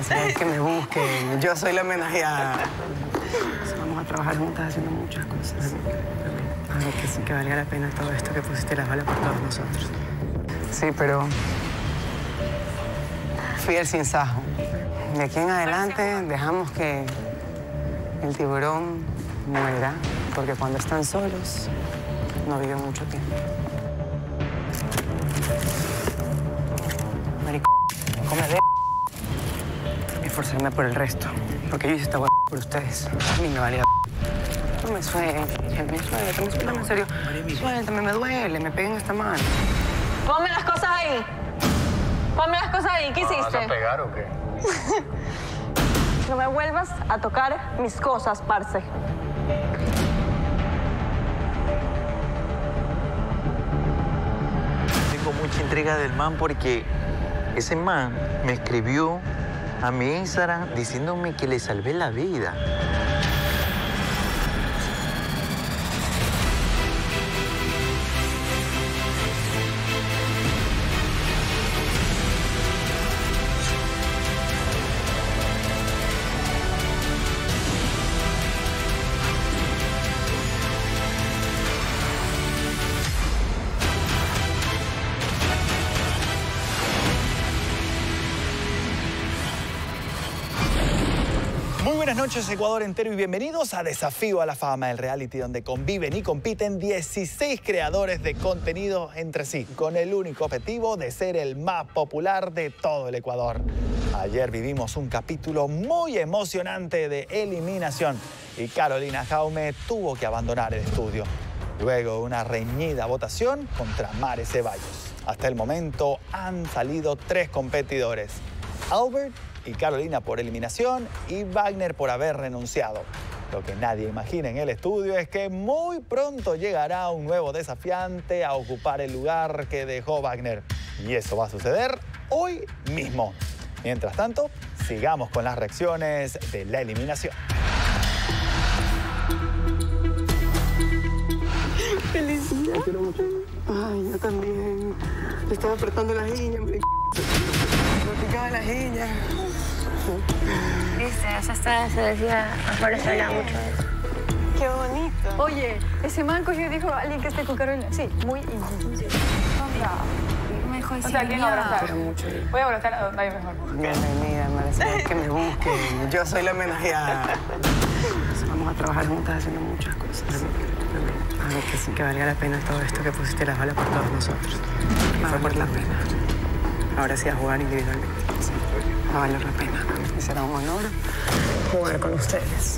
merecer que me busquen. Yo soy la homenajeada. Vamos a trabajar juntas haciendo muchas cosas. A ver, que sí que valga la pena todo esto que pusiste las balas por todos nosotros. Sí, pero fui el sinsajo. De aquí en adelante dejamos que el tiburón muera, porque cuando están solos no viven mucho tiempo. Marico, come de... Esforzarme por el resto, porque yo hice esta por ustedes. A mí me vale la... No me suelten, suéltame, en serio. Suéltame, me duele, me peguen esta mano. Ponme las cosas ahí. Ponme las cosas ahí. ¿Qué hiciste? ¿Vas a pegar o qué? No me vuelvas a tocar mis cosas, parce. Tengo mucha intriga del man porque ese man me escribió a mi Instagram diciéndome que le salvé la vida. Muy buenas noches, Ecuador entero, y bienvenidos a Desafío a la Fama, el reality donde conviven y compiten 16 creadores de contenido entre sí, con el único objetivo de ser el más popular de todo el Ecuador. Ayer vivimos un capítulo muy emocionante de eliminación y Carolina Jaume tuvo que abandonar el estudio. Luego una reñida votación contra Mare Ceballos. Hasta el momento han salido 3 competidores: Albert y Carolina por eliminación y Wagner por haber renunciado. Lo que nadie imagina en el estudio es que muy pronto llegará un nuevo desafiante a ocupar el lugar que dejó Wagner. Y eso va a suceder hoy mismo. Mientras tanto, sigamos con las reacciones de la eliminación. Felicidad. Te quiero mucho. Ay, yo también. Te estaba apretando las líneas, me picaba las líneas. Viste, esa está, se decía, por eso habla mucho de eso. Qué bonito. Oye, ese man cogió y dijo a alguien que esté con Carolina. Sí, muy íntimo. Sí. Me dijo O sea, ¿quién abrazar? Quiero mucho. Voy a abrazar a donde hay mejor. Bienvenida, merecer que me busquen. Yo soy la homenajeada. Vamos a trabajar juntas haciendo muchas cosas. A ver, que sí que valga la pena todo esto que pusiste las balas por todos nosotros. Y fue por la pena. Ahora sí a jugar individualmente. Sí. Va a valer la pena. Y será un honor jugar con ustedes.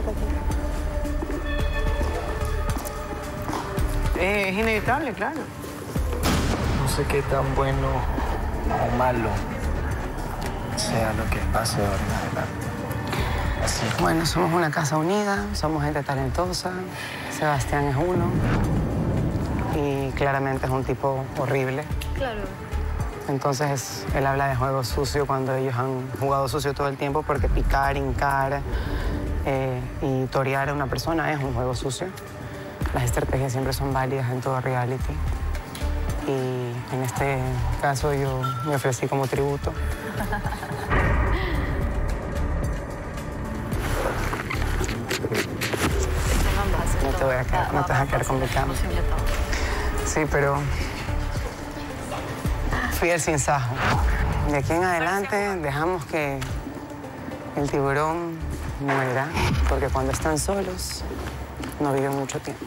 Es inevitable, claro. No sé qué tan bueno o malo sea lo que pase ahora en adelante. Así. Bueno, somos una casa unida, somos gente talentosa. Sebastián es uno. Y claramente es un tipo horrible. Claro. Entonces, él habla de juego sucio cuando ellos han jugado sucio todo el tiempo, porque picar, hincar y torear a una persona es un juego sucio. Las estrategias siempre son válidas en todo reality. Y en este caso yo me ofrecí como tributo. No te voy a quedar, no te vas a quedar con mi cama. Sí, pero fui el sinsajo. De aquí en adelante dejamos que el tiburón muera, porque cuando están solos no viven mucho tiempo.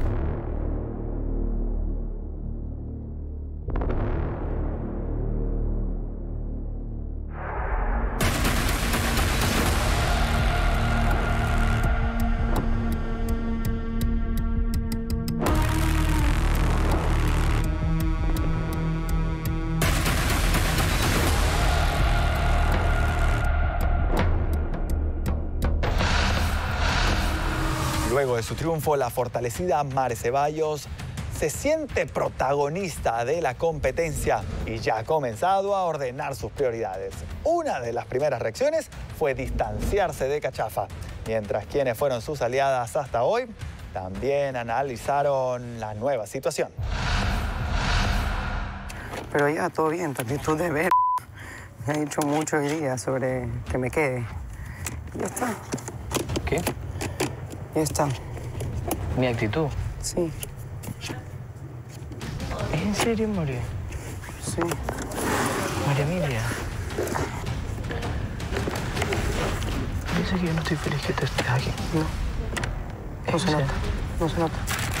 Luego de su triunfo, la fortalecida Mare Ceballos se siente protagonista de la competencia y ya ha comenzado a ordenar sus prioridades. Una de las primeras reacciones fue distanciarse de Cachafa, mientras quienes fueron sus aliadas hasta hoy también analizaron la nueva situación. Pero ya, todo bien, tu actitud de ver. he dicho mucho hoy día sobre que me quede. Y ya está. ¿Qué? Ya está. ¿Mi actitud? Sí, ¿Es en serio, María? sí. María Emilia. Dice que yo no estoy feliz que tú estés aquí. No. No se nota. No se nota.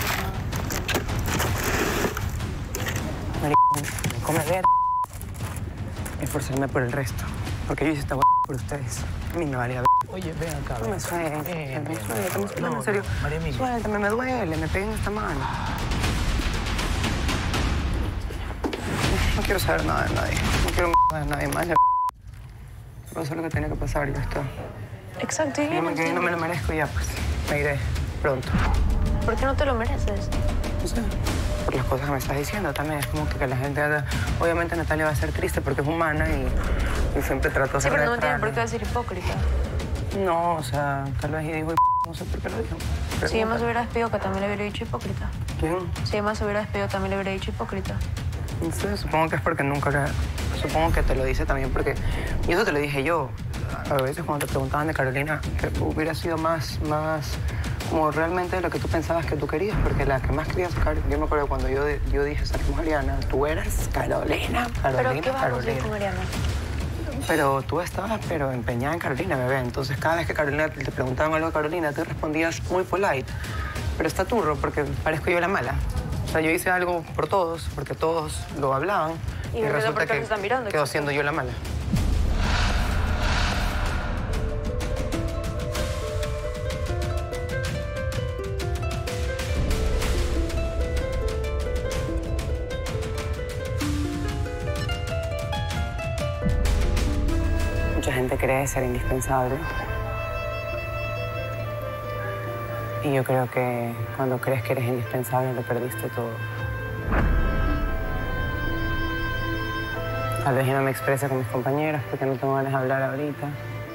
Me come ver. Esforzarme por el resto. Porque yo hice esta por ustedes. A mí me valía ver. Oye, ven acá. No me sueltes. Suéltame, en serio. María Emilia. Suéltame, me duele. Me pegué en esta mano. No quiero saber nada de nadie. No quiero nada de nadie más. Pasó lo que tenía que pasar y ya está. Exacto, y Yo no me lo merezco y ya, pues. Me iré pronto. ¿Por qué no te lo mereces? No sé. Por las cosas que me estás diciendo también. Es como que la gente... Obviamente Natalia va a ser triste porque es humana y siempre trató de Sí, ser pero no tiene neutral. por qué decir hipócrita. No, o sea, tal vez dijo no sé por qué lo dijo. Si Emma se hubiera despedido, que también le hubiera dicho hipócrita. ¿Quién? Si Emma se hubiera despedido, también le hubiera dicho hipócrita. No sé, supongo que es porque nunca... Supongo que te lo dice también porque... Y eso te lo dije yo. A veces cuando te preguntaban de Carolina, que hubiera sido más como realmente lo que tú pensabas que tú querías, porque la que más querías sacar, yo me acuerdo cuando yo dije saquemos a Ariana, tú eras Carolina. ¿Pero qué vas a conseguir con Ariana? Pero tú estabas empeñada en Carolina, bebé. Entonces cada vez que Carolina te preguntaban algo de Carolina, tú respondías muy polite. Pero está turro porque parezco yo la mala. O sea, yo hice algo por todos, porque todos lo hablaban. Y resulta que están mirando, quedó siendo yo la mala. Mucha gente cree ser indispensable. Y yo creo que cuando crees que eres indispensable, lo perdiste todo. Tal vez yo no me exprese con mis compañeras porque no tengo ganas de hablar ahorita.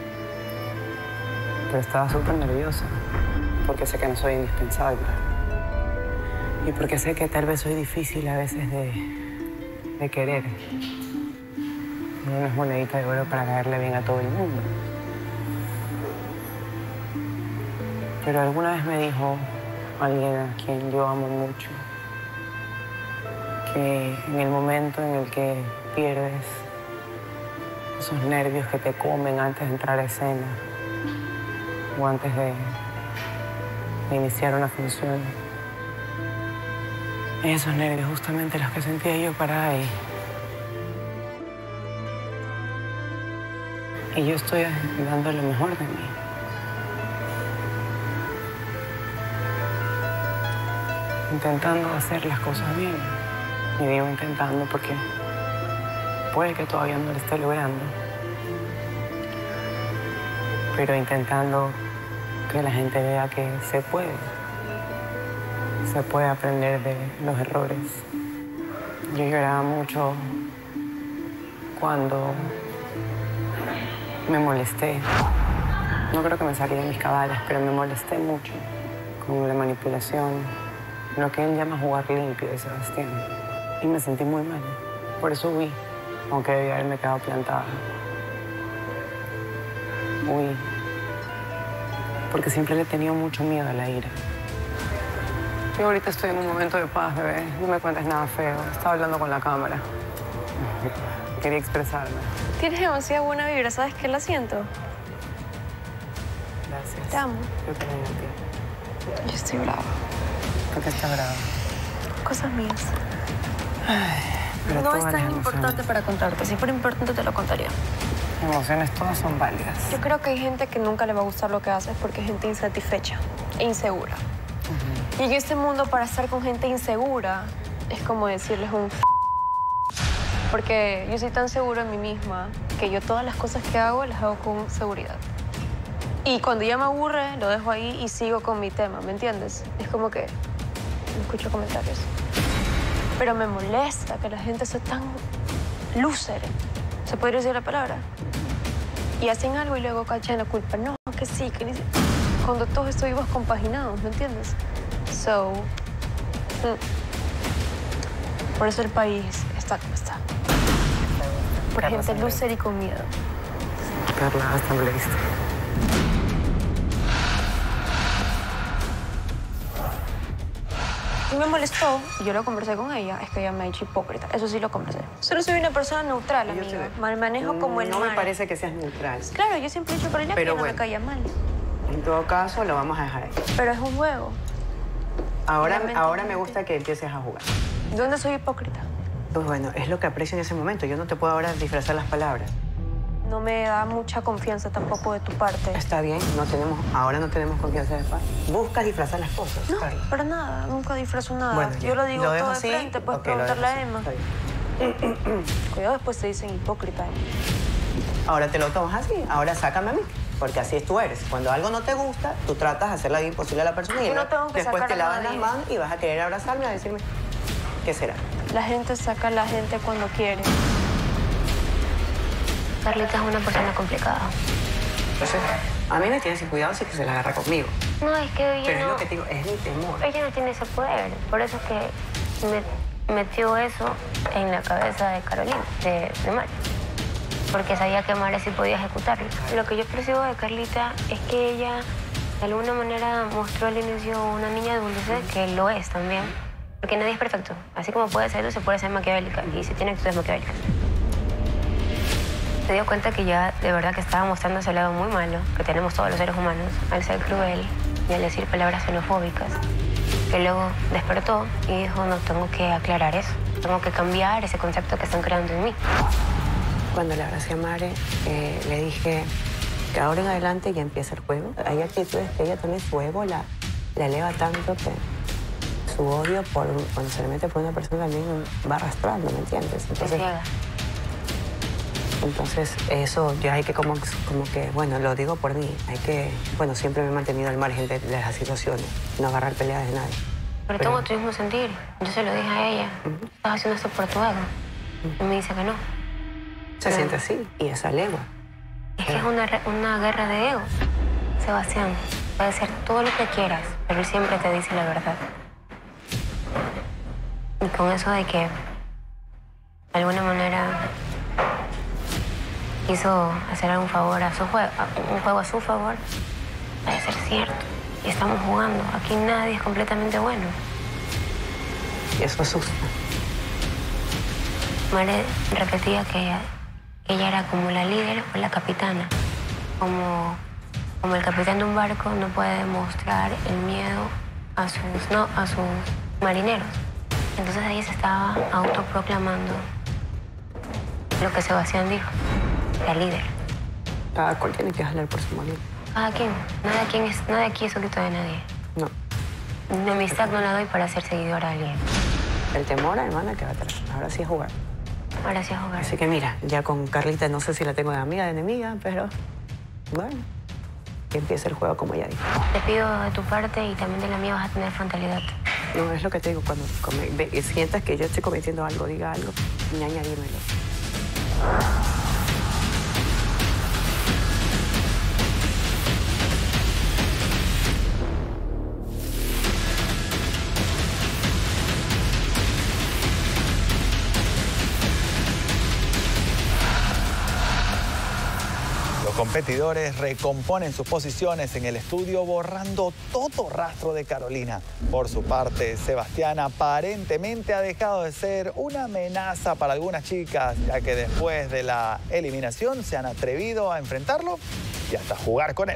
Pero estaba súper nerviosa porque sé que no soy indispensable. Y porque sé que tal vez soy difícil a veces de querer. No es monedita de oro para caerle bien a todo el mundo. Pero alguna vez me dijo alguien a quien yo amo mucho que en el momento en el que pierdes esos nervios que te comen antes de entrar a escena o antes de iniciar una función, esos nervios justamente los que sentía yo para ahí. Y yo estoy dando lo mejor de mí. Intentando hacer las cosas bien. Y digo intentando porque puede que todavía no lo esté logrando. Pero intentando que la gente vea que se puede. Se puede aprender de los errores. Yo lloraba mucho cuando me molesté. No creo que me salí de mis cabales, pero me molesté mucho con la manipulación, lo que él llama jugar limpio de Sebastián. Y me sentí muy mal. Por eso huí, aunque debía haberme quedado plantada. Huí. Porque siempre le he tenido mucho miedo a la ira. Yo ahorita estoy en un momento de paz, bebé. No me cuentes nada feo. Estaba hablando con la cámara. Quería expresarme. Tienes demasiada buena vibra, ¿sabes qué la siento? Gracias. Te amo. Yo también a ti. Yo estoy brava. ¿Por qué estás brava? Cosas mías. Pero No es todas tan las importante para contarte. Si fuera importante, te lo contaría. emociones todas son válidas. Yo creo que hay gente que nunca le va a gustar lo que haces porque es gente insatisfecha e insegura. Y en este mundo, para estar con gente insegura, es como decirles un porque yo soy tan segura en mí misma que yo todas las cosas que hago las hago con seguridad. Y cuando ya me aburre, lo dejo ahí y sigo con mi tema, ¿me entiendes? Es como que no escucho comentarios. Pero me molesta que la gente sea tan loser, ¿se podría decir la palabra? Y hacen algo y luego cachan la culpa. No, que sí, que ni... Cuando todos estuvimos compaginados, ¿me entiendes? So, por eso el país está como está. por gente loser y con miedo. Carla, hasta me leíste. Y me molestó, y yo lo conversé con ella, es que ella me ha dicho hipócrita. Eso sí lo conversé. Solo soy una persona neutral, amiga. Me manejo como el No mar. me parece que seas neutral. Claro, yo siempre he dicho por ella que ella no me caía mal. En todo caso, lo vamos a dejar ahí. Pero es un juego. Ahora me gusta que empieces a jugar. ¿Dónde soy hipócrita? Pues bueno, es lo que aprecio en ese momento. Yo no te puedo ahora disfrazar las palabras. No me da mucha confianza tampoco de tu parte. Está bien, ahora no tenemos confianza de parte. Buscas disfrazar las cosas, No, Carla. para nada. Nunca disfrazo nada. Bueno, yo lo digo ¿lo dejo todo de así? frente. Puedes Ok, lo dejo preguntarle a así. Emma. Está bien. Cuidado, después te dicen hipócrita. Ahora te lo tomas así, ahora sácame a mí. Porque así tú eres. Cuando algo no te gusta, tú tratas de hacer la vida imposible a la persona y Yo no tengo que después sacar te a lavas nadie. las manos y vas a querer abrazarme y a decirme, ¿qué será? La gente saca a la gente cuando quiere. Carlita es una persona complicada. Entonces, a mí me tiene sin cuidado si que se la agarra conmigo. No, es que ella Pero es no... lo que te digo, es mi temor. Ella no tiene ese poder. Por eso es que me metió eso en la cabeza de Carolina, de Mari. Porque sabía que Mari sí podía ejecutarlo. Lo que yo percibo de Carlita es que ella, de alguna manera, mostró al inicio una niña dulce, que lo es también. Porque nadie es perfecto. Así como puede ser dulce, puede ser maquiavélica. Y si tiene actitudes maquiavélicas. Se dio cuenta que ya de verdad que estaba mostrando ese lado muy malo que tenemos todos los seres humanos al ser cruel y al decir palabras xenofóbicas, que luego despertó y dijo, no, tengo que aclarar eso, tengo que cambiar ese concepto que están creando en mí. Cuando le abracé a Mare, le dije que ahora en adelante ya empieza el juego. Hay actitudes que ella también su ego la eleva tanto que su odio cuando se le mete por una persona también va arrastrando, ¿me entiendes? Entonces, eso ya hay que como que, bueno, lo digo por mí, bueno, siempre me he mantenido al margen de las situaciones, no agarrar peleas de nadie. Pero tengo tu mismo sentir. Yo se lo dije a ella. Estás haciendo esto por tu ego. Y me dice que no. Se siente así, y esa lengua. Es que es una guerra de ego. Sebastián, puede ser todo lo que quieras, pero él siempre te dice la verdad. Y con eso de que, de alguna manera, quiso hacer algún favor a su juego, un juego a su favor, debe ser cierto. Y estamos jugando. Aquí nadie es completamente bueno. Y eso asusta. Mare repetía que ella era como la líder o la capitana. Como el capitán de un barco no puede demostrar el miedo a sus marineros. Entonces ella se estaba autoproclamando lo que Sebastián dijo, la líder. Cada cual tiene que jalar por su molino. Cada quien. Nadie aquí es solito de nadie. No. Mi amistad no la doy para ser seguidora de alguien. El temor, hermana, que va atrás. Ahora sí es jugar. Ahora sí a jugar. Así que mira, ya con Carlita no sé si la tengo de amiga, de enemiga, pero bueno, que empiece el juego como ella dijo. Te pido de tu parte y también de la mía vas a tener frontalidad. No, es lo que te digo, cuando sientas que yo estoy cometiendo algo, diga algo, ñaña, dímelo. Los competidores recomponen sus posiciones en el estudio borrando todo rastro de Carolina. Por su parte, Sebastián aparentemente ha dejado de ser una amenaza para algunas chicas, ya que después de la eliminación se han atrevido a enfrentarlo y hasta jugar con él.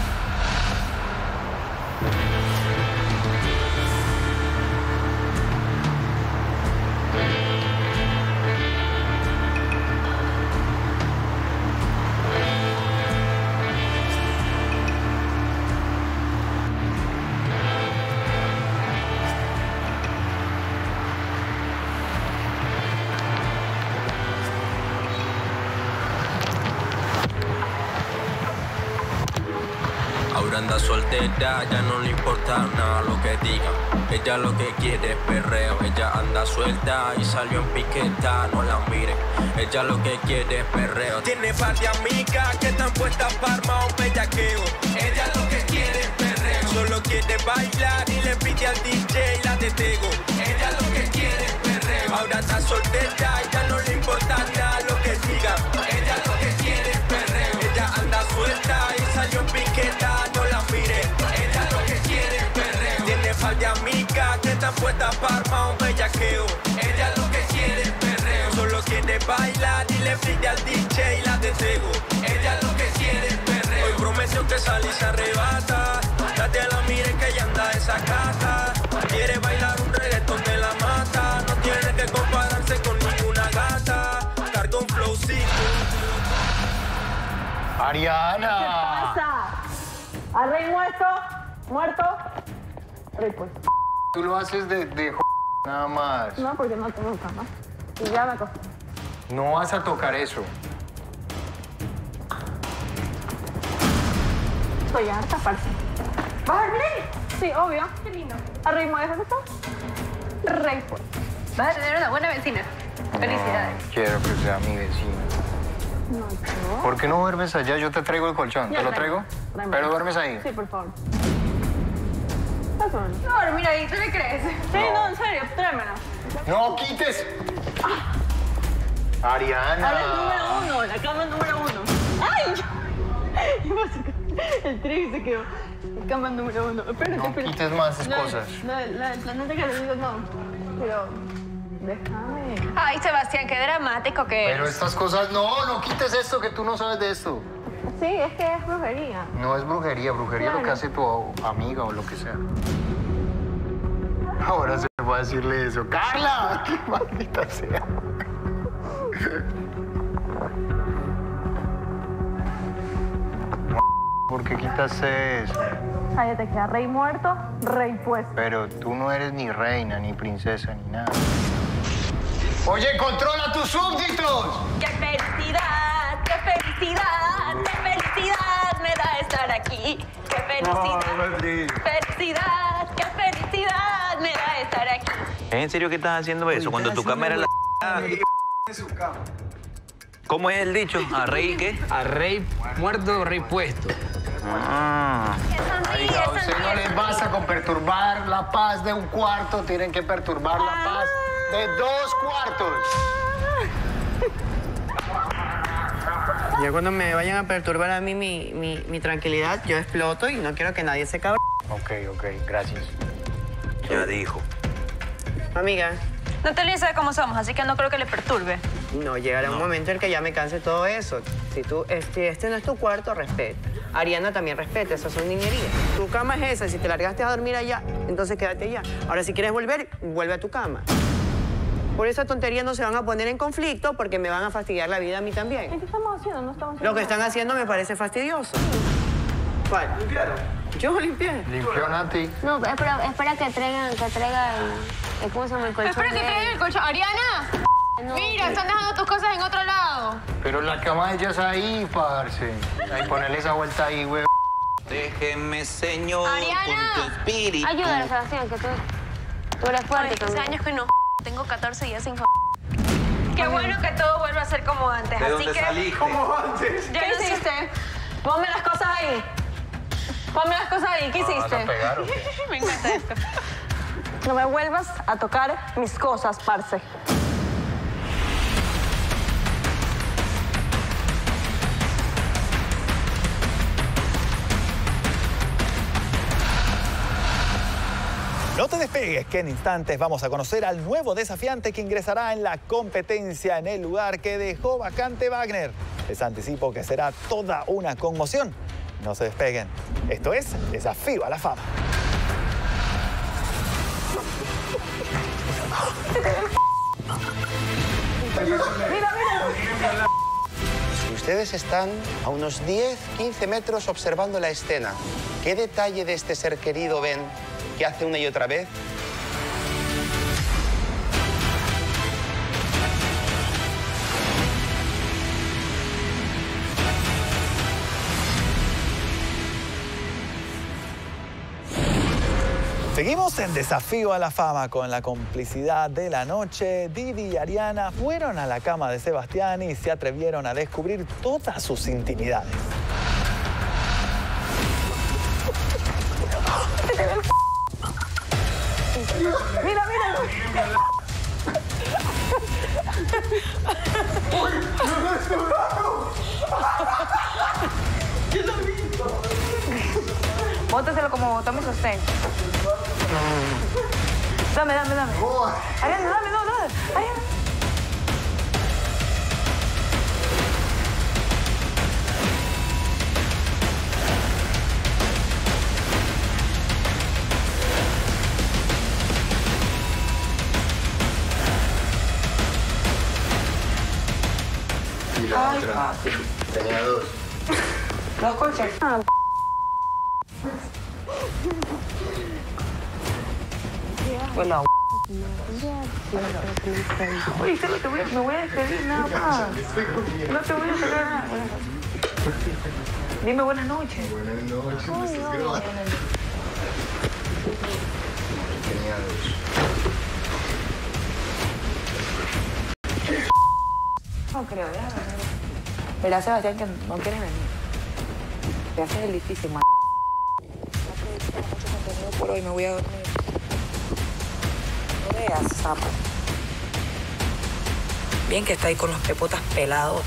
Ahora anda soltera, ya no le importa nada lo que digan. Ella lo que quiere es perreo, ella anda suelta y salió en piqueta, no la miren. Ella lo que quiere es perreo. Tiene par de amigas que están puestas para armar un bellaqueo. Ella lo que quiere es perreo, solo quiere bailar y le pide al DJ la de Tego. Ella lo que quiere es perreo. Ahora está soltera y ya no le importa nada lo que diga. le pide al DJ y la desego. Ella lo que quiere es perreo. Hoy prometió que sale y se arrebata. Date a la mire que ella anda esa casa. Quiere bailar un reggaetón de la mata. No tiene que compararse con ninguna gata. Carga un flowcito. Ariana. ¿Qué pasa? ¿Al rey muerto? ¿Muerto? Rey puesto. Tú lo haces de nada más. No, porque no tengo cama. Y ya me acosté. No vas a tocar eso. Estoy harta, parce. ¿Vas a dormir? Sí, obvio. Qué lindo. ¿Al rey muerto esto? Rey puesto. Vas a tener una buena vecina. Felicidades. No, quiero que sea mi vecino. No, yo. ¿Por qué no duermes allá? Yo te traigo el colchón. Ya ¿Te lo traigo. traigo? Tráeme. Pero duermes ahí. Sí, por favor. Pásame. No, mira ahí, ¿tú le crees? Sí, no, en serio, tráemelo. ¡No quites! Ariana. Ahora es número 1, la cama es número 1. ¡Ay! ¿Qué pasó? El trig se quedó. La cama es número 1. Espérate, No espérate. quites más cosas. La del planeta que le digo no. Pero déjame. Ay, Sebastián, qué dramático que Pero eres. estas cosas, no quites esto, que tú no sabes de esto. Sí, es que es brujería. No es brujería, brujería es lo que Claro. hace tu amiga o lo que sea. Ahora se va a decirle eso. ¡Carla! ¡Qué maldita sea! ¿Por qué quitaste eso? Cállate, queda rey muerto, rey puesto. Pero tú no eres ni reina, ni princesa, ni nada. ¡Oye, controla a tus súbditos! ¡Qué felicidad! ¡Qué felicidad! ¡Qué felicidad me da estar aquí! ¡Qué felicidad! ¡Felicidad! ¡Qué felicidad me da estar aquí! ¿Es en serio que estás haciendo eso? Cuando tu cama era la... ¿Cómo es el dicho? ¿A rey qué? A rey muerto, rey puesto. Ah. Oiga, a usted no les basta con perturbar la paz de un cuarto, tienen que perturbar la paz de 2 cuartos. Ya cuando me vayan a perturbar a mí mi tranquilidad, yo exploto y no quiero que nadie se cabre. Ok, gracias. Ya dijo. Amiga. Natalia sabe cómo somos, así que no creo que le perturbe. No, llegará un momento en el que ya me canse todo eso. Si este no es tu cuarto, respeta. Ariana también respeta, esas son niñerías. Tu cama es esa, si te largaste a dormir allá, entonces quédate allá. Ahora, si quieres volver, vuelve a tu cama. Por esa tontería no se van a poner en conflicto porque me van a fastidiar la vida a mí también. ¿Qué estamos haciendo? No estamos haciendo Lo que están haciendo me parece fastidioso. ¿Cuál? ¿Limpiaron? Yo limpié. Limpió Nati. No, espera que traiga el ¿cómo se llama el colchón? Espera que traigan el colchón. ¡Ariana! No. Mira, están dejando tus cosas en otro lado. Pero la cama de ella es ahí, parce. Ahí, ponerle esa vuelta ahí, güey. Déjeme, Señor, Ariana. con tu espíritu. Ayúdale, Sebastián, que tú eres fuerte Hace conmigo. años que no tengo 14 días sin Qué bueno que todo vuelva a ser como antes. ¿De así dónde que saliste? ya ¿Qué no sé- hiciste? Ponme las cosas ahí. Ponme las cosas ahí. ¿Qué ¿Vas a hiciste? pegar o qué? Me encanta esto. No me vuelvas a tocar mis cosas, parce. No te despegues, que en instantes vamos a conocer al nuevo desafiante que ingresará en la competencia en el lugar que dejó vacante Wagner. Les anticipo que será toda una conmoción. No se despeguen. Esto es Desafío a la Fama. Ustedes están a unos 10-15 metros observando la escena. ¿Qué detalle de este ser querido ven que hace una y otra vez? Seguimos en Desafío a la Fama con la complicidad de la noche. Didi y Ariana fueron a la cama de Sebastián y se atrevieron a descubrir todas sus intimidades. Mira, mira. Bótaselo como tome sostén. Dame. Ariana, dame, no, dale. Ariana. la otra. Tenía dos. ¿Dos coches? Hola. Oye, solo me voy a despedir nada más. No te voy a sacar nada. Dime buenas noches. Buenas noches, Mrs. Gross. Tenía dos. No creo, déjame ver. Verá, Sebastián, que no quieres venir. Te haces el difícil, man. No mucho contenido por hoy, me voy a dormir. No veas, sapo. Bien que está ahí con los pepotas pelados.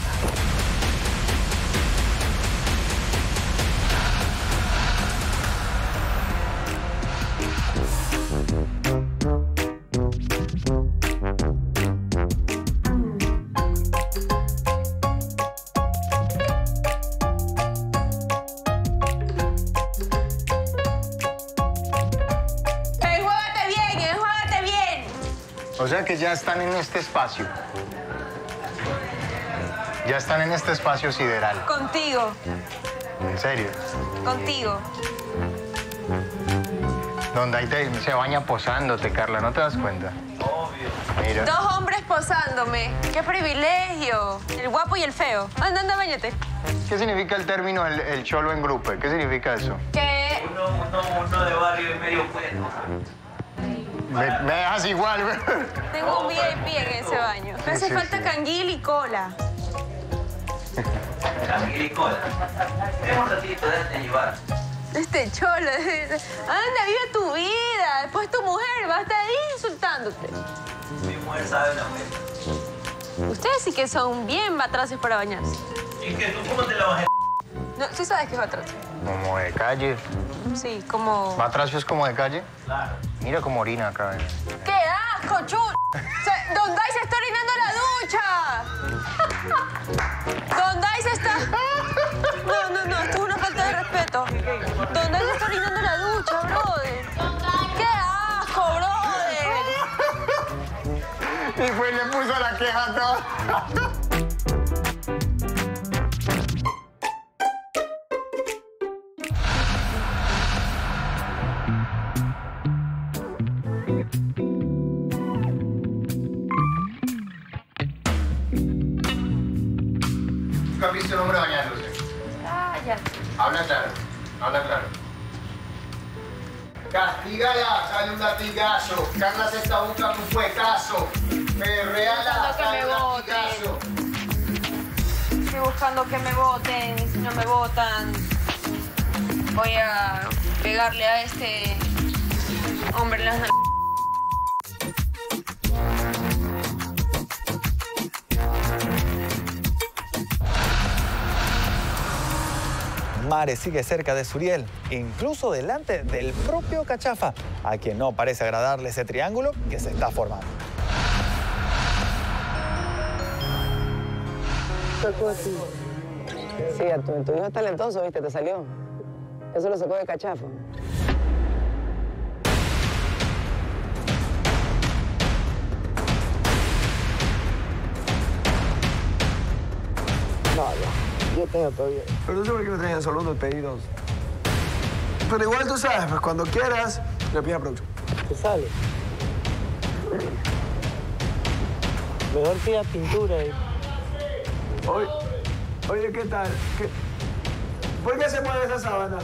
O sea que ya están en este espacio. Ya están en este espacio sideral. Contigo. ¿En serio? Contigo. Donde ahí se baña posándote, Carla, ¿no te das cuenta? Obvio. Mira. Dos hombres posándome. ¡Qué privilegio! El guapo y el feo. Anda, anda, bañate. ¿Qué significa el término el cholo en grupo? ¿Qué significa eso? ¿Qué? Uno de barrio y medio puesto. Me dejas igual, güey. Tengo un VIP en ese baño. Me hace falta canguil y cola. Canguil y cola. Un ratito, déjate llevar. Este cholo. Anda, vive tu vida. Después tu mujer va a estar ahí insultándote. Mi mujer sabe la mujer. Ustedes sí que son bien batraces para bañarse. ¿Y qué? ¿Tú cómo te la vas a...? No, sí sabes que es batracio. Como de calle. Sí, como... ¿Batracio es como de calle? Claro. Mira cómo orina acá. ¡Qué asco, chul! Don Dai se está orinando en la ducha. Don Dai se está... No, esto es una falta de respeto. Don Dai se está orinando en la ducha, brother. ¡Qué asco, brother! Y pues le puso la queja a todos. ¿Nunca has visto un hombre bañándose? Ah, ya. Habla claro, habla claro. Castígala, sale un latigazo. Carla se está buscando un fuetazo. Perreala, sale un latigazo. Estoy buscando que me voten y si no me votan, voy a pegarle a este hombre en las nalgas. Mare sigue cerca de Suriel, incluso delante del propio Cachafa, a quien no parece agradarle ese triángulo que se está formando. Sí, tu hijo es talentoso, ¿viste? Te salió. Eso lo sacó de Cachafa. No, yo tengo todavía. Pero no sé por qué me traen solo unos pedidos. Pero igual tú sabes, pues cuando quieras, le pides a producción. ¿Te sale? Mejor pida pintura. Oye, ¿qué tal? ¿Por qué se mueve esa sábana?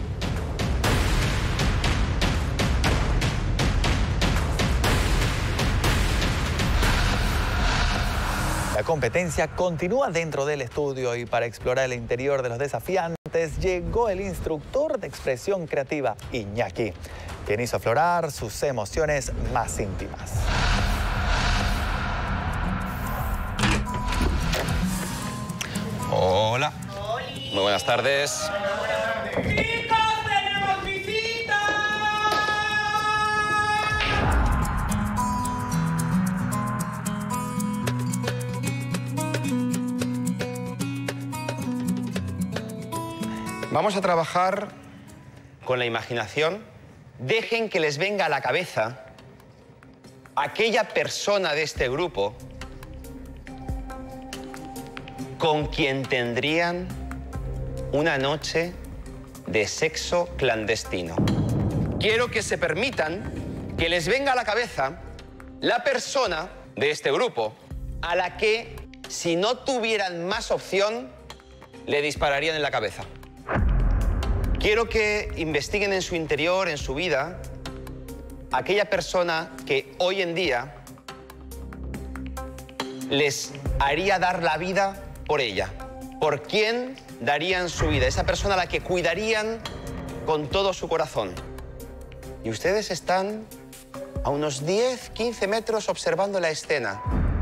La competencia continúa dentro del estudio y para explorar el interior de los desafiantes llegó el instructor de expresión creativa, Iñaki, quien hizo aflorar sus emociones más íntimas. Hola. Muy buenas tardes. Vamos a trabajar con la imaginación. Dejen que les venga a la cabeza aquella persona de este grupo con quien tendrían una noche de sexo clandestino. Quiero que se permitan que les venga a la cabeza la persona de este grupo a la que, si no tuvieran más opción, le dispararían en la cabeza. Quiero que investiguen en su interior, en su vida, aquella persona que hoy en día les haría dar la vida por ella. ¿Por quién darían su vida? Esa persona a la que cuidarían con todo su corazón. Y ustedes están a unos 10, 15 metros observando la escena.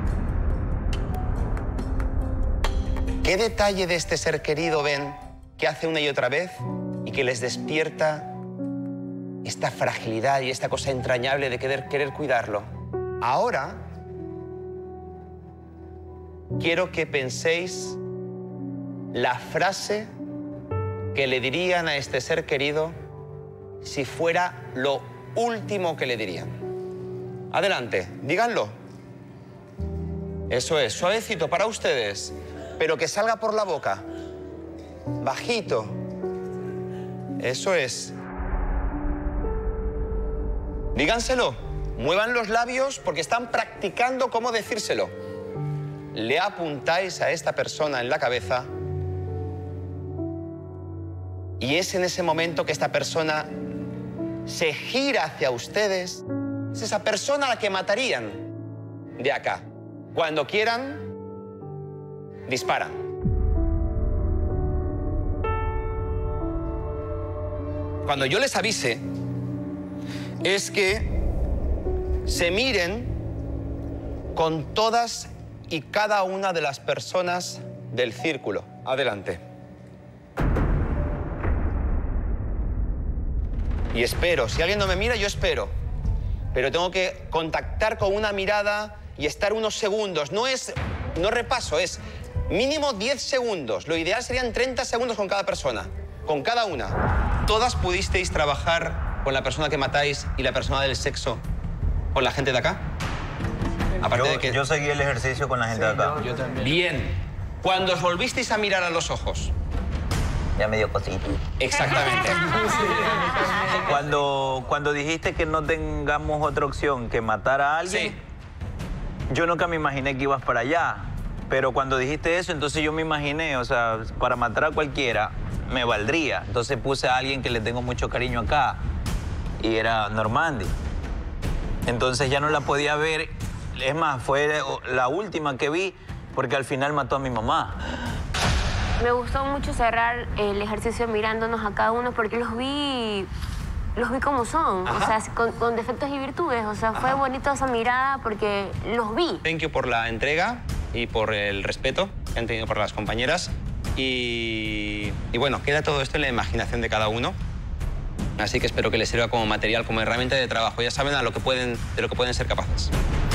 ¿Qué detalle de este ser querido ven que hace una y otra vez y que les despierta esta fragilidad y esta cosa entrañable de querer cuidarlo? Ahora, quiero que penséis la frase que le dirían a este ser querido si fuera lo último que le dirían. Adelante, díganlo. Eso es, suavecito para ustedes, pero que salga por la boca. Bajito. Eso es. Díganselo. Muevan los labios porque están practicando cómo decírselo. Le apuntáis a esta persona en la cabeza y es en ese momento que esta persona se gira hacia ustedes. Es esa persona a la que matarían de acá. Cuando quieran, disparan. Cuando yo les avise, es que se miren con todas y cada una de las personas del círculo. Adelante. Y espero. Si alguien no me mira, yo espero. Pero tengo que contactar con una mirada y estar unos segundos. No repaso, es mínimo 10 segundos. Lo ideal serían 30 segundos con cada persona, con cada una. ¿Todas pudisteis trabajar con la persona que matáis y la persona del sexo con la gente de acá? Aparte de que... Yo seguí el ejercicio con la gente de acá. Yo también. Bien. Cuando os volvisteis a mirar a los ojos... Ya me dio cosita. Exactamente. Cuando dijiste que no tengamos otra opción que matar a alguien, sí. Yo nunca me imaginé que ibas para allá. Pero cuando dijiste eso, entonces yo me imaginé, o sea, para matar a cualquiera me valdría. Entonces puse a alguien que le tengo mucho cariño acá y era Normandi. Entonces ya no la podía ver. Es más, fue la última que vi porque al final mató a mi mamá. Me gustó mucho cerrar el ejercicio mirándonos a cada uno porque los vi como son, ajá. O sea, con defectos y virtudes. O sea, ajá. Fue bonito esa mirada porque los vi. Thank you por la entrega y por el respeto que han tenido por las compañeras. Y bueno, queda todo esto en la imaginación de cada uno. Así que espero que les sirva como material, como herramienta de trabajo. Ya saben de lo que pueden ser capaces.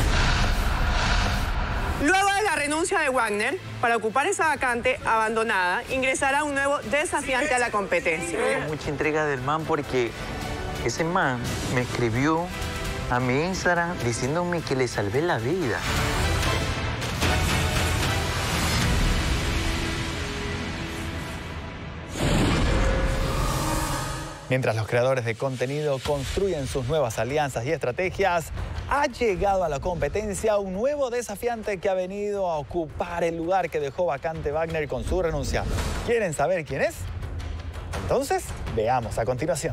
Luego de la renuncia de Wagner, para ocupar esa vacante abandonada, ingresará un nuevo desafiante a la competencia. Tengo mucha intriga del man porque ese man me escribió a mi Instagram diciéndome que le salvé la vida. Mientras los creadores de contenido construyen sus nuevas alianzas y estrategias, ha llegado a la competencia un nuevo desafiante que ha venido a ocupar el lugar que dejó vacante Wagner con su renuncia. ¿Quieren saber quién es? Entonces, veamos a continuación.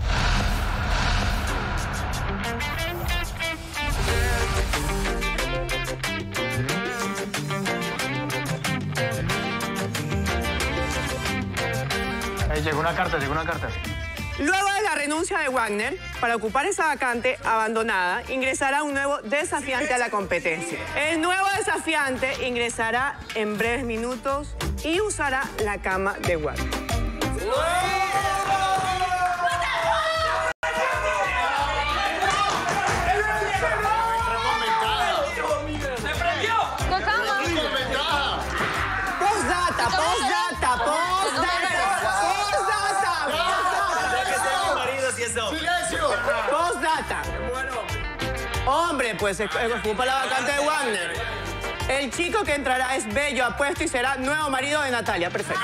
Llegó una carta. Luego de la renuncia de Wagner, para ocupar esa vacante abandonada, ingresará un nuevo desafiante a la competencia. El nuevo desafiante ingresará en breves minutos y usará la cama de Wagner. Postdata. Hombre, pues ocupa la vacante de Wagner. El chico que entrará es bello, apuesto y será nuevo marido de Natalia. Perfecto.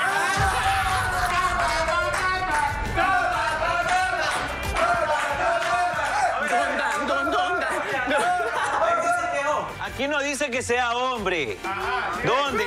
Aquí no dice que sea hombre. ¿Dónde?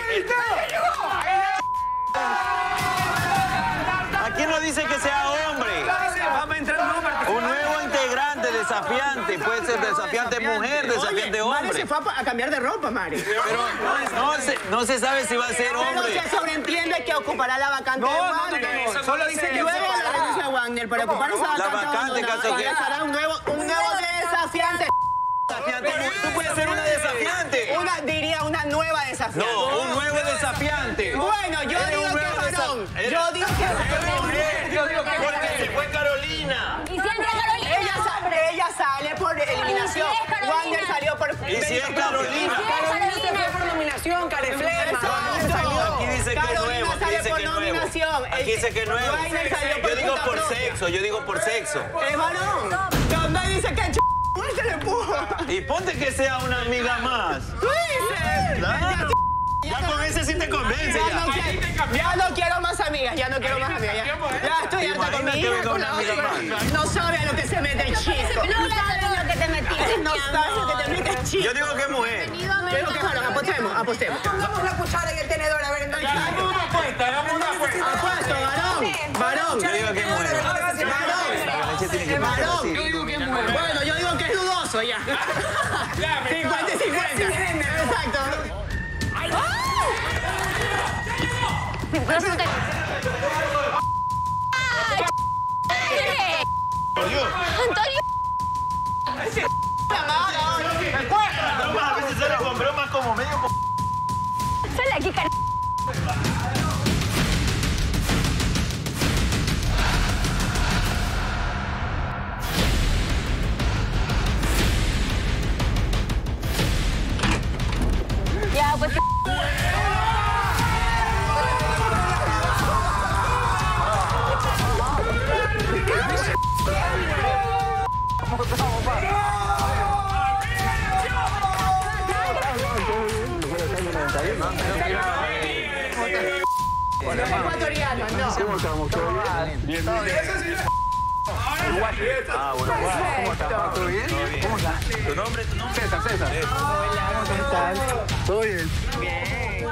Aquí no dice que sea hombre. Un nuevo integrante, desafiante. Puede ser desafiante mujer, desafiante hombre. Mari se fue a cambiar de ropa, Mari. Pero no se sabe si va a ser hombre. Pero se sobreentiende que ocupará la vacante de Wagner. Solo dice que luego la renuncia a Wagner para ocupar esa La vacante, caso que... será un nuevo desafiante. Tú puedes ser una desafiante. Diría una nueva desafiante. No, un nuevo desafiante. Bueno, yo digo que es varón. Yo digo que es varón. Porque se fue Carolina. ¿Y si entra Carolina? Ella sale por eliminación. Wagner salió por... ¿Y si es Carolina? Carolina se fue por nominación, Careflema. Aquí dice que es nuevo. Aquí dice que es nuevo. Aquí dice que es nuevo. Yo digo por sexo, yo digo por sexo. Es varón. Cuando dice que se le puso. Y ponte que sea una amiga más. ¿Tú dices? Claro. Ya con ese sí te convence Ya no quiero más amigas, ya no quiero más amigas. Ya estoy harta con mi hija, con la otra. No sabe a lo que se mete el chico. No sabes lo que te metiste. No sabes lo que te mete el chico. Yo digo que es mujer. Yo digo que es varón, apostemos. Pongamos la cuchara y el tenedor, a ver entonces. Hagamos una apuesta. Apuesto, varón. Yo digo que es mujer. Varón. Yo digo que es mujer. Bueno, yo digo que es dudoso ya. 50 y 50. Exacto. Antonio. A veces sale con bromas como medio... Sale aquí, ya, pues... Ecuatoriano, no. ¿Cómo estamos? ¿Todo bien? Bien. Ah, bueno, ¿cómo estás? ¿Todo bien? ¿Cómo estás? ¿Tu nombre? César. Hola, ¿cómo estás? ¿Todo bien? Bien.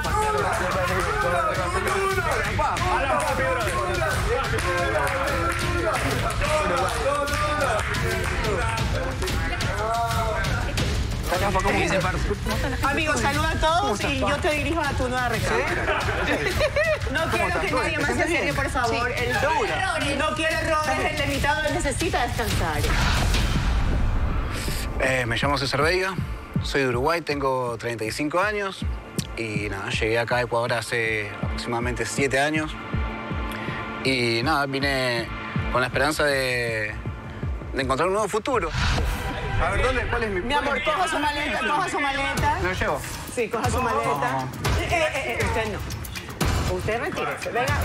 Amigos, saluda a todos y yo te dirijo a tu nueva recámara. No quiero que nadie más se acerque, por favor. No quiero errores, el invitado necesita descansar. Me llamo César Veiga, soy de Uruguay, tengo 35 años y nada, llegué acá a Ecuador hace aproximadamente 7 años y nada, vine con la esperanza de encontrar un nuevo futuro. A ver, ¿cuál es mi... Mi amor, coja su maleta. ¿Lo llevo? Sí, coja su maleta. Usted no. Usted retírese. Venga.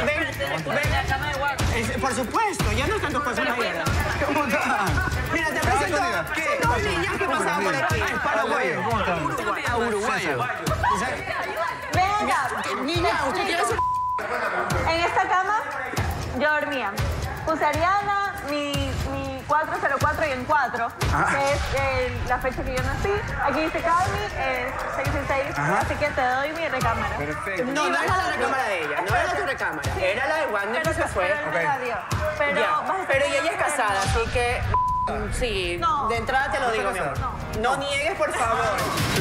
Por supuesto, ya no están tus cosas. ¿Cómo estás? Mira, te presento dos niñas que pasaban por aquí. Paraguayo, ¿cómo estás? A uruguayo. Venga, niña, ¿usted quiere su... En esta cama yo dormía. Puse Ariana, mi 404 y en 4, que es la fecha que yo nací. Aquí dice Carmi, es 666, así que te doy mi recámara. Perfecto. No era la recámara de ella, no era tu recámara. Era la de Wagner que se fue. Pero ella es casada, así que... Sí, de entrada te lo digo, mi amor. No niegues, por favor.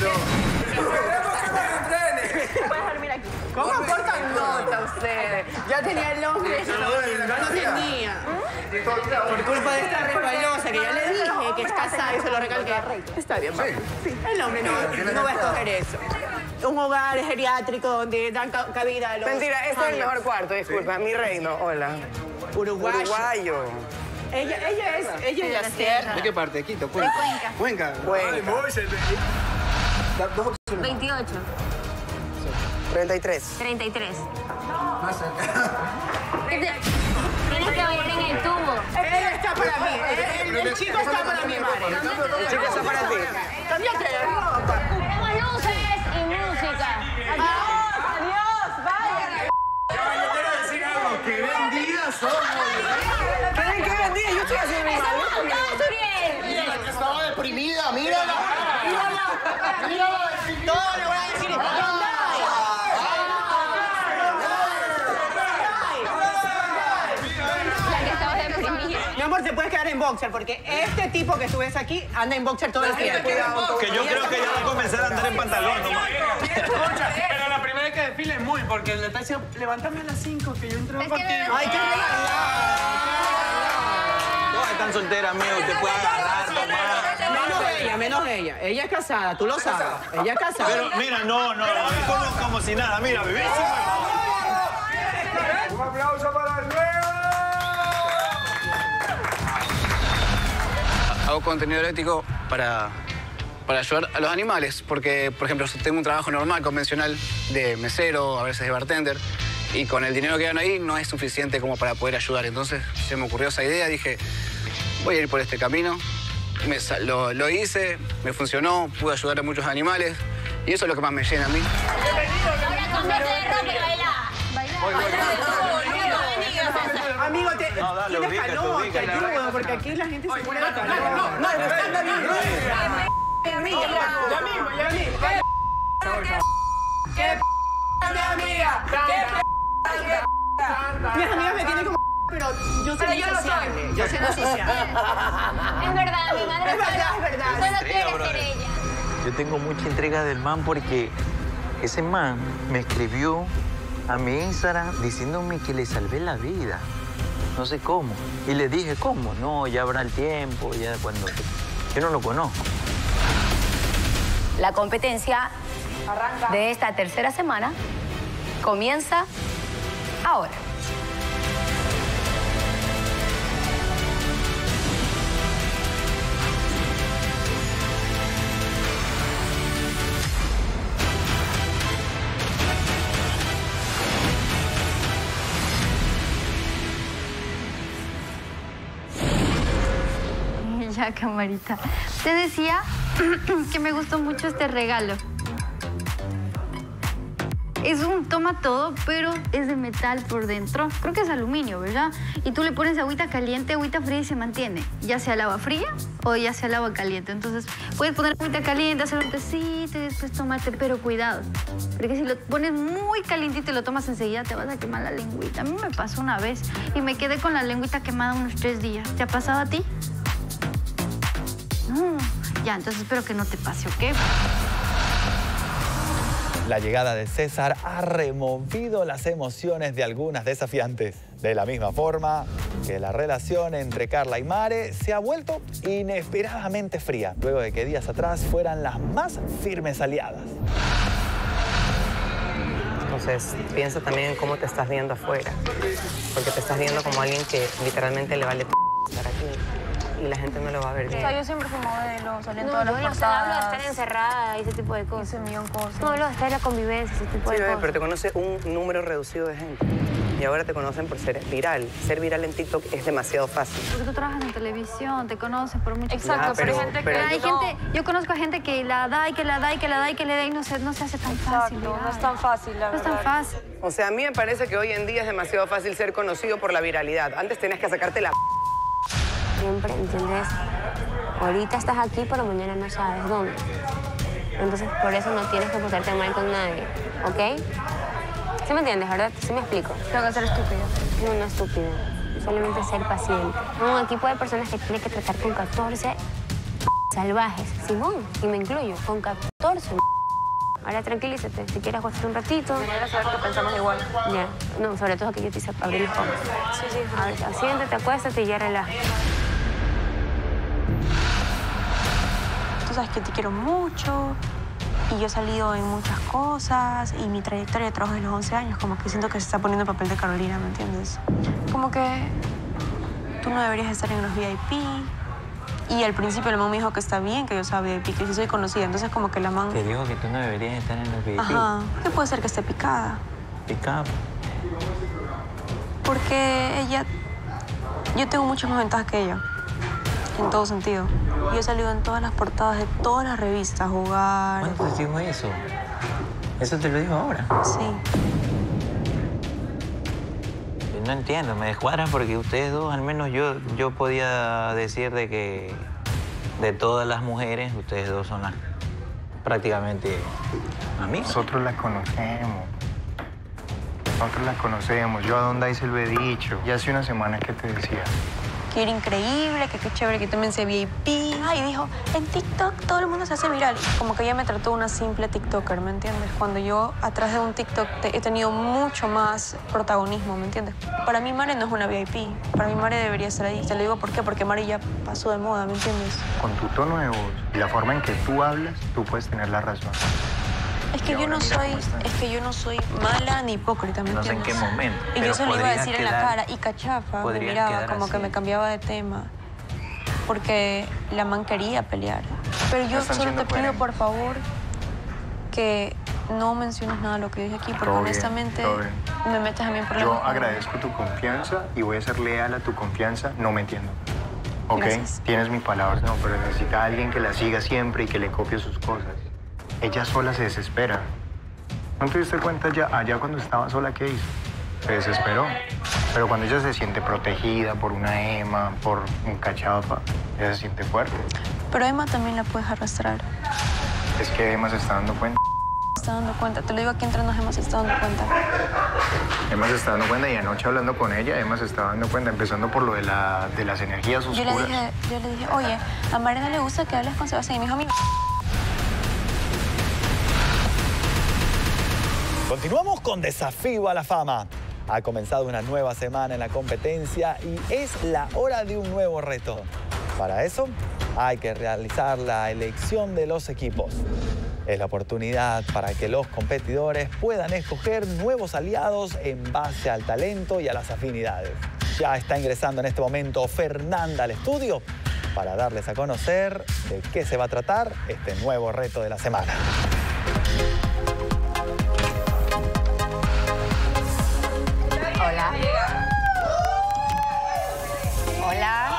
Puedes dormir aquí. ¿Cómo aportan nota ustedes? Ya tenía el nombre, no tenía. Por culpa de esta resbalosa que ya le dije que es casada y se lo recalqué. Está bien, papá. El hombre no va a escoger eso. Un hogar geriátrico donde dan cabida a los... Mentira, este es el mejor cuarto, disculpa. Mi reino, hola. Uruguayo. Ella es de la sierra. ¿De qué parte? Quito, Cuenca. Cuenca. 28. 33. 33. Tienes que ver en el tubo. Él está para mí. El chico está para mí, Mare. El chico está para ti. Cámbiate de ropa. Tenemos luces y música. pasó? ¿Tienen que venir? Yo estoy haciendo mi mal. Mira, que estaba deprimida, mírala. Mírala. Todo le voy a decir. Mi amor, te puedes quedar en boxer porque este tipo que tú ves aquí anda en boxer todo el tiempo. Que yo creo que ya va a comenzar a andar en pantalón nomás. Escucha, pero la primera vez que desfile es muy, porque le está diciendo, levántame a las 5 que yo entro contigo. Ay, qué Todas están solteras, amigo, te puede agarrar, tomar. Menos ella. Ella es casada, tú lo sabes. Ella es casada. Pero mira, no, como si nada, mira, bebé. Un aplauso para el Leo. Hago contenido erótico para ayudar a los animales, porque, por ejemplo, tengo un trabajo normal, convencional, de mesero, a veces de bartender, y con el dinero que gano ahí no es suficiente como para poder ayudar. Entonces se me ocurrió esa idea, dije, voy a ir por este camino. Lo hice, me funcionó, pude ayudar a muchos animales, y eso es lo que más me llena a mí. Ahora cámbiate de ropa y baila. Amigo, tienes calor, te ayudo, porque aquí la gente se muere de calor. No, está bien. Ya mismo. ¿Qué mi amiga? Mis amigas me tienen como pero yo soy sociable. Yo soy sociable. Es verdad, mi madre es verdad. Solo quiere ser ella. Yo tengo mucha intriga del man porque ese man me escribió a mi Instagram diciéndome que le salvé la vida. No sé cómo. Y le dije, ¿cómo? No, ya habrá el tiempo, ya cuando... Yo no lo conozco. La competencia de esta tercera semana comienza ahora. Ya, camarita. Te decía que me gustó mucho este regalo. Es un toma todo, pero es de metal por dentro. Creo que es aluminio, ¿verdad? Y tú le pones agüita caliente, agüita fría y se mantiene. Ya sea el agua fría o ya sea el agua caliente. Entonces, puedes poner agüita caliente, hacer un tecito y después tomarte, pero cuidado. Porque si lo pones muy calientito y lo tomas enseguida, te vas a quemar la lengüita. A mí me pasó una vez y me quedé con la lengüita quemada unos 3 días. ¿Te ha pasado a ti? No. Ya, entonces espero que no te pase, ¿ok? La llegada de César ha removido las emociones de algunas desafiantes. De la misma forma que la relación entre Carla y Mare se ha vuelto inesperadamente fría, luego de que días atrás fueran las más firmes aliadas. Entonces, piensa también en cómo te estás viendo afuera. Porque te estás viendo como alguien que literalmente le vale estar aquí. Y la gente no lo va a ver bien. O sea, yo siempre fui modelo, salí en No, todas las hablo portadas. de estar encerrada y ese tipo de cosas. Hice 1.000.000 cosas. No, hablo de estar en la convivencia, ese tipo de cosas. Pero te conoce un número reducido de gente. Y ahora te conocen por ser viral. Ser viral en TikTok es demasiado fácil. Porque tú trabajas en televisión, te conocen por mucho tiempo. Exacto, pero hay gente que hay no. gente, yo conozco a gente que la da y que la da y que la da y que le da y no se hace tan fácil. Exacto, no es tan fácil, la verdad. No es tan fácil. O sea, a mí me parece que hoy en día es demasiado fácil ser conocido por la viralidad. Antes tenías que sacarte la... Siempre, ¿entiendes? Ahorita estás aquí, pero mañana no sabes dónde. Entonces, por eso no tienes que portarte mal con nadie, ¿ok? ¿Sí me entiendes, verdad? ¿Sí me explico? Tengo que ser estúpida. No, no estúpida. Solamente ser paciente. Un equipo de personas que tiene que tratar con 14 salvajes. Simón, y me incluyo, con 14. Ahora tranquilízate. Si quieres acostarte un ratito. Me alegra saber que pensamos igual. Ya. No, sobre todo que yo te hice abrir los ojos. Sí, sí. A ver, siéntate, acuéstate y ya relaja. Tú sabes que te quiero mucho y yo he salido en muchas cosas y mi trayectoria de trabajo desde los 11 años como que siento que se está poniendo el papel de Carolina, ¿me entiendes? Como que tú no deberías estar en los VIP y al principio el man me dijo que está bien que yo sea VIP, que sí soy conocida, entonces como que la man... Te dijo que tú no deberías estar en los VIP. Ajá, ¿qué puede ser que esté picada? Picada. Porque ella... Yo tengo muchas más ventajas que ella. En todo sentido. Yo he salido en todas las portadas de todas las revistas, Jugar... ¿Cuándo te dijo eso? ¿Eso te lo dijo ahora? Sí. Yo no entiendo, me descuadran porque ustedes dos, al menos yo podía decir de que de todas las mujeres, ustedes dos son las prácticamente amigas. Nosotros las conocemos. Nosotros las conocemos. Yo a Donda se lo he dicho. Ya hace una semana que te decía. Que era increíble, que qué chévere, que también se VIP. Y dijo, en TikTok todo el mundo se hace viral. Como que ella me trató una simple TikToker, ¿me entiendes? Cuando yo atrás de un TikTok he tenido mucho más protagonismo, ¿me entiendes? Para mí Mare no es una VIP. Para mí Mare debería estar ahí. Te lo digo ¿por qué? Porque Mare ya pasó de moda, ¿me entiendes? Con tu tono de voz y la forma en que tú hablas, tú puedes tener la razón. Es que yo no soy mala ni hipócrita, ¿me entiendes? No sé en qué momento. Y yo se lo iba a decir en la cara. Y cachafa me miraba como que me cambiaba de tema. Porque la man quería pelear. Pero yo solo te pido, por favor, que no menciones nada de lo que dije aquí. Porque honestamente me metes a mí en problemas. Yo agradezco tu confianza y voy a ser leal a tu confianza, no me entiendo. ¿Ok? Gracias. Tienes mis palabras. No, pero necesita a alguien que la siga siempre y que le copie sus cosas. Ella sola se desespera. ¿No te diste cuenta allá cuando estaba sola qué hizo? Se desesperó. Pero cuando ella se siente protegida por una Emma, por un cachafa, ella se siente fuerte. Pero a Emma también la puedes arrastrar. Es que Emma se está dando cuenta. Se está dando cuenta. Te lo digo aquí entre nos, Emma se está dando cuenta. Emma se está dando cuenta y anoche hablando con ella, Emma se está dando cuenta, empezando por lo de las energías oscuras. Yo le dije, oye, a Mariana le gusta que hables con Sebastián. Y me dijo a mí... Continuamos con Desafío a la Fama. Ha comenzado una nueva semana en la competencia y es la hora de un nuevo reto. Para eso hay que realizar la elección de los equipos. Es la oportunidad para que los competidores puedan escoger nuevos aliados en base al talento y a las afinidades. Ya está ingresando en este momento Fernanda al estudio para darles a conocer de qué se va a tratar este nuevo reto de la semana. Hola. Hola.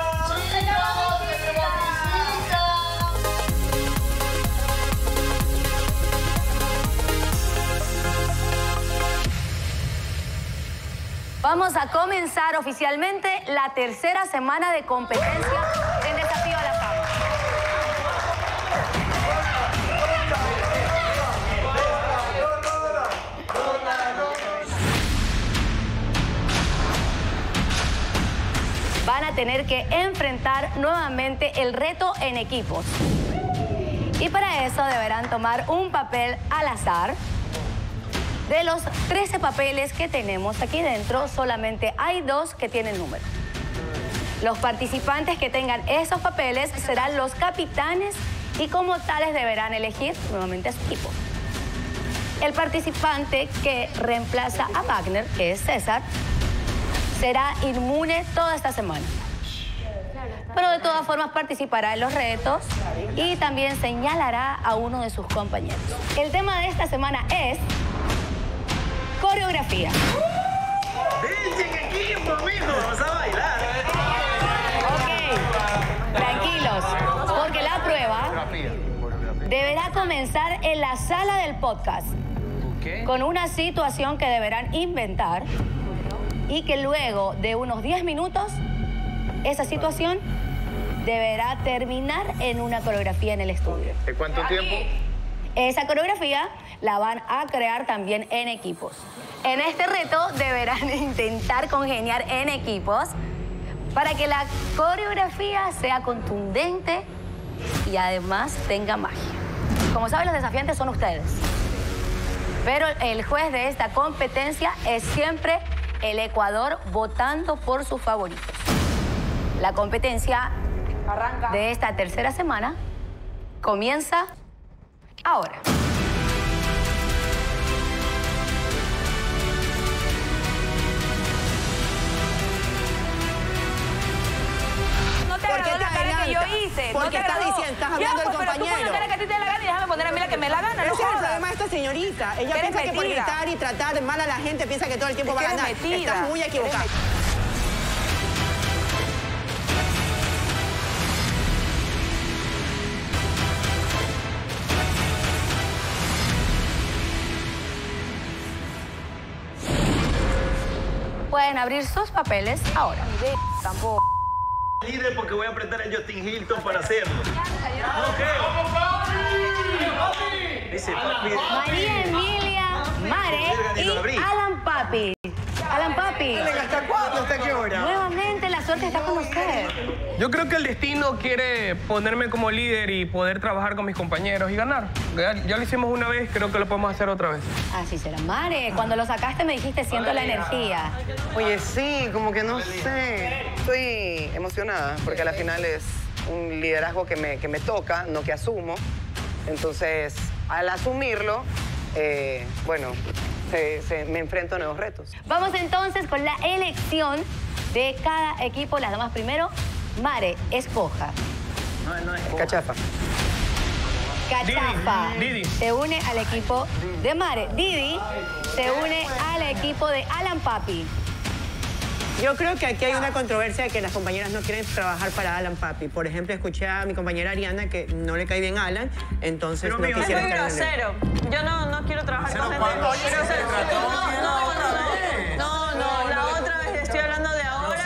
Vamos a comenzar oficialmente la tercera semana de competencia en Desafío a la Fama. Van a tener que enfrentar nuevamente el reto en equipos. Y para eso deberán tomar un papel al azar. De los 13 papeles que tenemos aquí dentro, solamente hay 2 que tienen número. Los participantes que tengan esos papeles serán los capitanes y como tales deberán elegir nuevamente a su equipo. El participante que reemplaza a Wagner, que es César, será inmune toda esta semana. Pero de todas formas participará en los retos y también señalará a uno de sus compañeros. El tema de esta semana es coreografía. Vamos a bailar. Ok, tranquilos, porque la prueba deberá comenzar en la sala del podcast con una situación que deberán inventar y que luego de unos 10 minutos esa situación deberá terminar en una coreografía en el estudio. ¿De cuánto tiempo? Esa coreografía la van a crear también en equipos. En este reto deberán intentar congeniar en equipos para que la coreografía sea contundente y además tenga magia. Como saben, los desafiantes son ustedes. Pero el juez de esta competencia es siempre el Ecuador votando por sus favoritos. La competencia de esta tercera semana comienza ahora. No te agradó la cara que yo hice. Porque no te agradó. estás hablando del compañero. Pero tú pon la cara que a ti te da la gana y déjame poner a mí la que me da la gana. Ese No es el jodas. problema de esta señorita. Ella Eres piensa que por metida. gritar y tratar mal a la gente piensa que todo el tiempo Es va a que eres ganar. metida. Estás muy equivocada. pueden abrir sus papeles ahora. Tampoco. Líder porque voy a apretar a Justin Hilton para hacerlo. Dice papi. María Emilia, Mare y Alan Papi. Alan Papi. ¿Hasta cuándo? ¿Hasta qué hora? Nuevamente la suerte está con usted. Yo creo que el destino quiere ponerme como líder y poder trabajar con mis compañeros y ganar. Ya lo hicimos una vez, creo que lo podemos hacer otra vez. Así será. Mare, cuando lo sacaste me dijiste siento la energía. Oye, sí, como que no sé. Estoy emocionada porque al final es un liderazgo que me toca, no que asumo. Entonces, al asumirlo, bueno, me enfrento a nuevos retos. Vamos entonces con la elección de cada equipo. Las damas primero. Mare, escoja. No es Cachafa. Cachafa Didi. se une al equipo de Mare. Didi se une al equipo de Alan Papi. Yo creo que aquí hay una controversia de que las compañeras no quieren trabajar para Alan Papi. Por ejemplo, escuché a mi compañera Ariana que no le cae bien a Alan, entonces no quisiera estar en el... grosero. Yo no quiero trabajar con gente. No, la otra vez estoy hablando de ahora,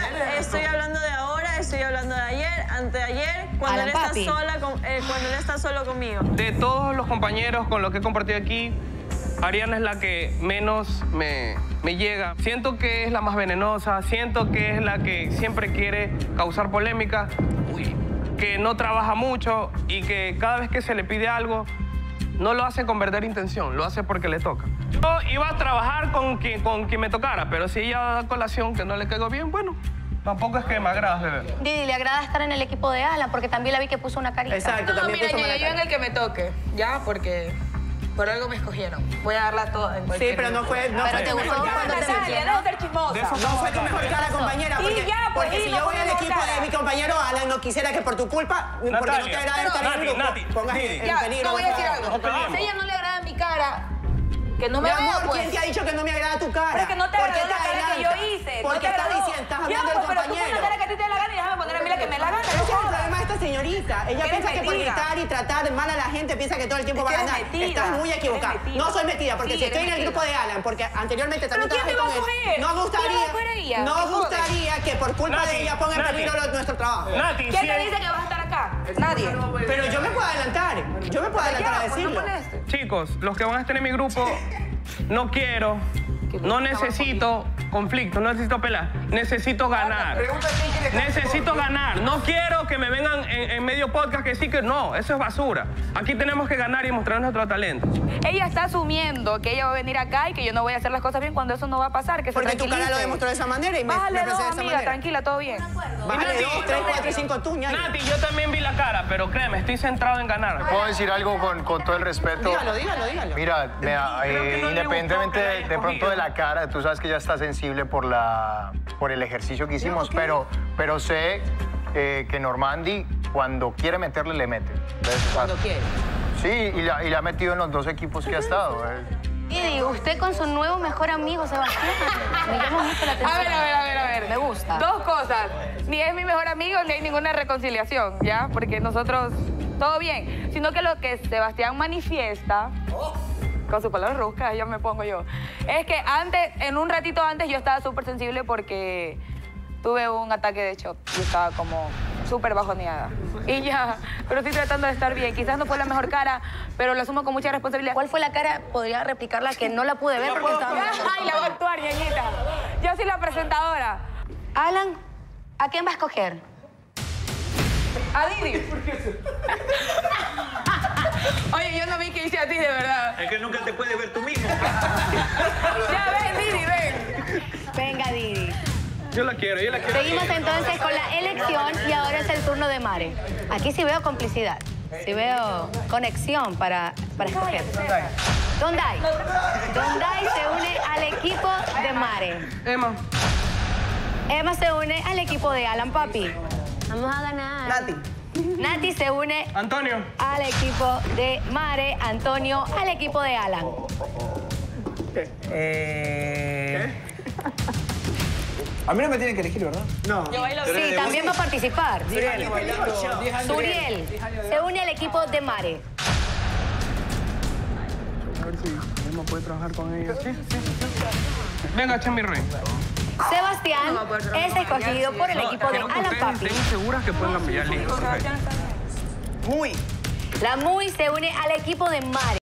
estoy hablando de ayer, anteayer, cuando él está solo conmigo. De todos los compañeros con los que he compartido aquí, Ariana es la que menos me llega. Siento que es la más venenosa, siento que es la que siempre quiere causar polémica, que no trabaja mucho y que cada vez que se le pide algo, no lo hace con verdadera intención, lo hace porque le toca. Yo iba a trabajar con quien me tocara, pero si ella da colación que no le caigo bien, bueno, tampoco es que me agrada, bebé. Didi, ¿le agrada estar en el equipo de Alan? Porque también la vi que puso una carita. Exacto, también puso mala yo en el que me toque, ¿ya? Porque por algo me escogieron. Voy a darla toda en cualquier... Sí, pero no fue... Pero te gustó cuando te Natalia, no ser chismosa. No fue tu mejor cara, compañera, porque si yo voy al equipo de mi compañero Alan, no quisiera que por tu culpa, porque no te agrada estar en el grupo, pongas en peligro. No voy a decir algo. Si a ella no le agrada mi cara, que no me vea, amor, pues. ¿quién te ha dicho que no me agrada tu cara? Pero es que no te agradó la cara que yo hice. Porque estás diciendo, estás hablando del compañero. Pero tú pones la cara que a ti te da la gana y déjame poner a mí la que me la gana. Ese es el problema de esta señorita. Ella piensa que por gritar y tratar mal a la gente piensa que todo el tiempo va a ganar. Estás muy equivocada. No soy metida, porque si estoy en el grupo de Alan, porque anteriormente también trabajé con él. No gustaría que por culpa de ella ponga en peligro nuestro trabajo. ¿Quién te dice que vas a estar acá? Nadie. Pero yo me puedo adelantar. Yo me puedo adelantar a decirlo. Chicos, los que van a estar en mi grupo, no quiero, no necesito conflicto, no necesito pelear, necesito ganar. Necesito ganar. No quiero que me vengan en medio podcast que sí que no, eso es basura. Aquí tenemos que ganar y mostrar nuestro talento. Ella está asumiendo que ella va a venir acá y que yo no voy a hacer las cosas bien cuando eso no va a pasar. Que porque tu cara lo demostró de esa manera y me bájale expresé dos, de esa amiga, manera. tranquila, todo bien. Bájale 2, 3, 4 y 5 tú, ñaño. Nati, yo también vi la cara, pero créeme, estoy centrado en ganar. ¿Puedo decir algo con todo el respeto? Dígalo. Mira, independientemente de pronto de la cara, tú sabes que ya está sensible por el ejercicio que hicimos, pero sé que Normandi cuando quiere meterle, le mete. Cuando quiere. Sí, y la ha metido en los dos equipos que ha estado. Didi, usted con su nuevo mejor amigo, Sebastián, me llama mucho la atención. A ver. Me gusta. Dos cosas. Ni es mi mejor amigo, ni hay ninguna reconciliación, ¿ya? Porque nosotros, todo bien. Sino que lo que Sebastián manifiesta, con sus palabras ruscas, ya me pongo yo, es que en un ratito antes yo estaba súper sensible porque tuve un ataque de shock y estaba como súper bajoneada. Y ya, pero estoy tratando de estar bien. Quizás no fue la mejor cara, pero lo asumo con mucha responsabilidad. ¿Cuál fue la cara? Podría replicarla que no la pude ver porque estaba... Ay, la voy a actuar, ñañita. Yo soy la presentadora. Alan, ¿a quién va a escoger? A Didi. Oye, yo no vi que hice a ti, de verdad. Es que nunca te puedes ver tú mismo. Ya, ven, Didi, ven. Venga, Didi. Yo la quiero. Seguimos entonces con la elección y ahora es el turno de Mare. Aquí sí veo complicidad, sí veo conexión para escoger. Donday se une al equipo de Mare. Emma se une al equipo de Alan Papi. Vamos a ganar. Nati se une Antonio al equipo de Mare. Antonio al equipo de Alan. A mí no me tienen que elegir, ¿verdad? No. Sí, también va a participar. Suriel se une al equipo de Mare. A ver si Emma puede trabajar con ella. Sí. Venga, Chemi Rey. Sebastián es escogido por el equipo de Alan Papi. ¿Estén seguras que pueden cambiar el hijo? Muy. La Muy se une al equipo de Mare.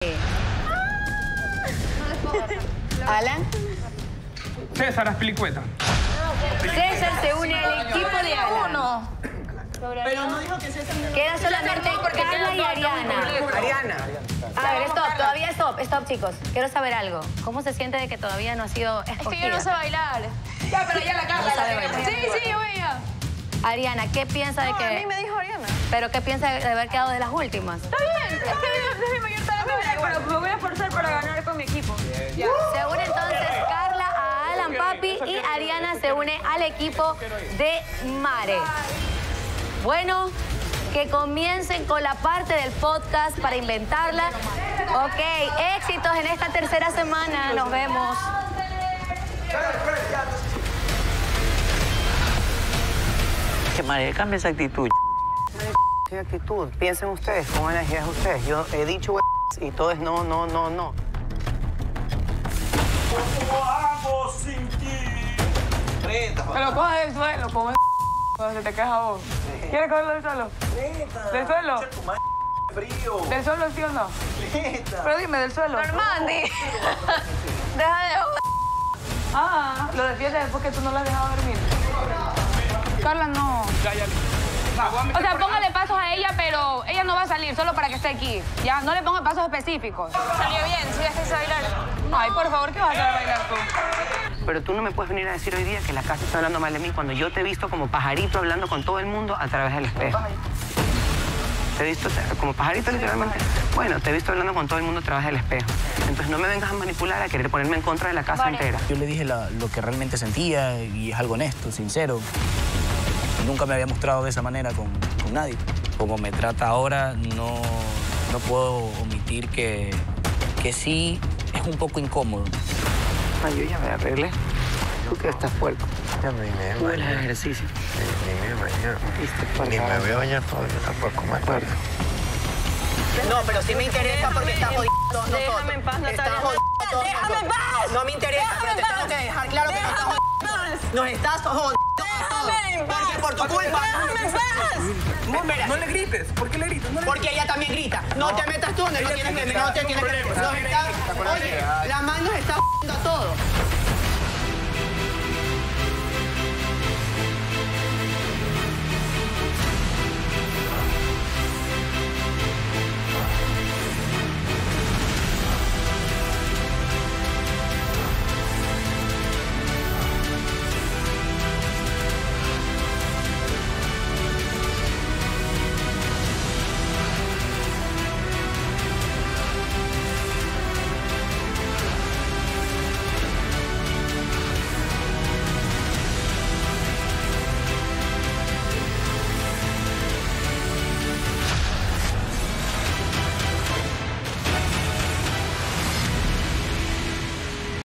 Alan. César Aspilicueta. César se une al equipo de Alan. Pero no dijo que César... Queda solamente Carla y Ariana. Ariana. A ver, stop, todavía stop, chicos. Quiero saber algo. ¿Cómo se siente de que todavía no ha sido escogida? Es que yo no sé bailar. Ya, pero ya la Carla. No sabe bailar. Sí, yo veía. Ariana, ¿qué piensa de que...? A mí me dijo Ariana. ¿Pero qué piensa de haber quedado de las últimas? Está bien, es que es mi mayor talento. Pero me voy a esforzar para ganar con mi equipo. Se une entonces Carla a Alan Papi y Ariana se une al equipo de Mare. Bueno, que comiencen con la parte del podcast para inventarla. Ok, éxitos en esta tercera semana. Nos vemos. Que Mare, cambia esa actitud. ¿Qué actitud? Piensen ustedes, ¿cómo energías ustedes? Yo he dicho y todo es no. ¿Cómo hago sin ti? Pero coge del suelo, como cuando se te queja vos. ¿Quieres cogerlo del suelo? ¿Del suelo? Frío. ¿Del suelo sí o no? Pero dime, ¿del suelo? Normandi. Deja de joder. Ah, lo defiendes después que tú no la has dejado dormir. Carla, no. O sea, póngale pasos a ella, pero ella no va a salir solo para que esté aquí. Ya, no le ponga pasos específicos. Salió bien, sí, dejaste bailar. Ay, por favor, ¿qué vas a hacer a bailar tú? Pero tú no me puedes venir a decir hoy día que la casa está hablando mal de mí cuando yo te he visto como pajarito hablando con todo el mundo a través del espejo. Te he visto como pajarito literalmente. Bueno, te he visto hablando con todo el mundo a través del espejo. Entonces no me vengas a manipular, a querer ponerme en contra de la casa entera. Yo le dije lo que realmente sentía y es algo honesto, sincero. Nunca me había mostrado de esa manera con nadie. Como me trata ahora, no puedo omitir que sí es un poco incómodo. Ay, yo ya me arreglé. Tú que estás puerco. Ya me vine a Tú el bañar. ejercicio. Ni me bañar. ¿Viste? Ni me voy a bañar todavía, tampoco me acuerdo. No, pero sí me interesa porque está jodido. Déjame en paz, Natalia. ¡Déjame en paz! No me interesa, pero te tengo que dejar claro que no estás jodido. Nos estás jodiendo. Porque por tu culpa. ¡Déjame en paz! No le grites. ¿Por qué le gritas? Porque ella también grita. No te metas tú donde no tienes que meter. Oye, la mano está jodiendo.